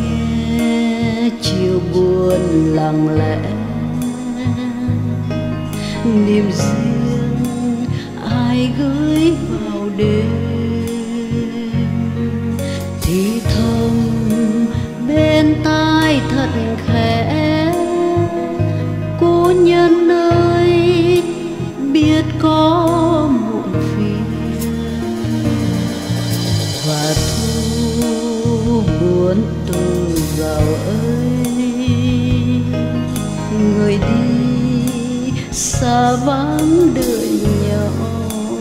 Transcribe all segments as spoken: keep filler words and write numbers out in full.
nghe chiều buồn lặng lẽ, niềm riêng ai gửi vào đêm, thì thầm bên tai thật khẽ: cô nhân ơi, biết có muộn phiền và thu buồn từ vào ơi, người đi xa vắng đợi nhau,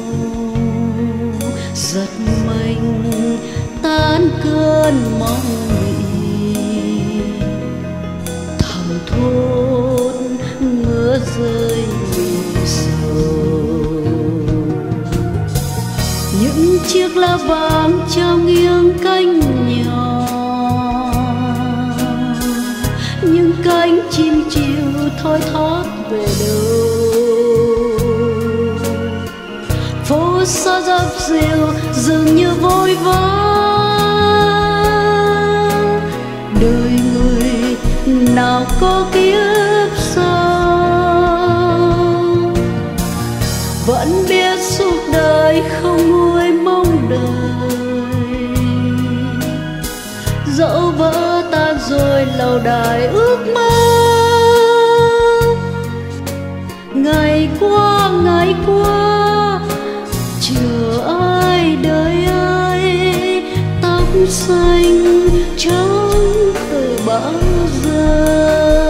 giật mình tan cơn mong nghĩ, thầm thốt mưa rơi sầu. Những chiếc lá vàng trao nghiêng cánh nhỏ, những cánh chim chiều thoi thót về đâu. Phố xa dập dìu dường như vội vã, đời người nào có kiếp sau, vẫn biết suốt đời không nguôi mong đời. Dẫu vỡ tan rồi lâu đài ước mơ, ngày qua ngày qua chờ ai đợi ai, tóc xanh trắng từ bao giờ.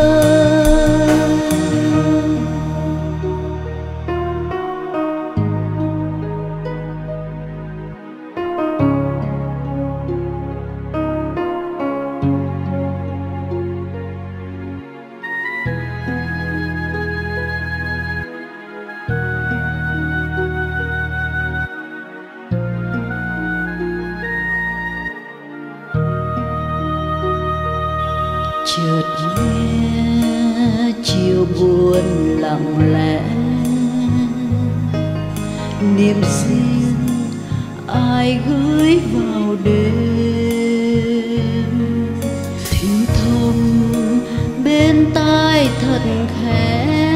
Chợt nghe chiều buồn lặng lẽ, niềm riêng ai gửi vào đêm, thì thầm bên tai thật khẽ: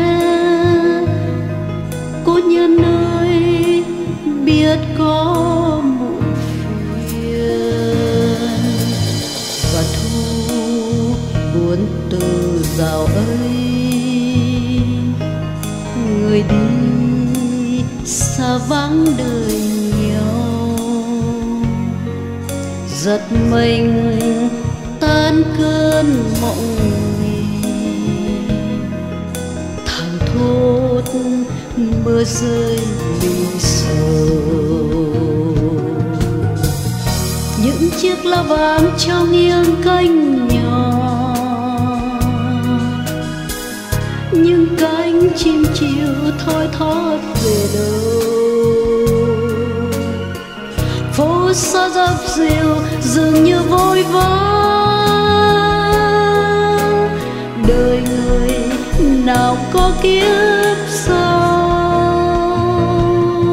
cô nhân ơi, biết có muộn phiền và thu buồn từ rào ấy, người đi xa vắng đời nhau, giật mình tan cơn mộng mì, thằng thốt mưa rơi lì sầu. Những chiếc lá vàng trao nghiêng cánh nhỏ, những cánh chim chiều thoi thót về đâu. Phố xa dập dìu dường như vội vã, đời người nào có kiếp sau,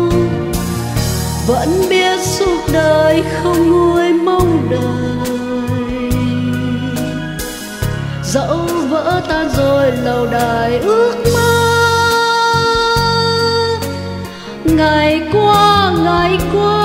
vẫn biết suốt đời không nguôi mong đời. Dẫu vỡ tan rồi lâu đài ước mơ, ngày qua ngày qua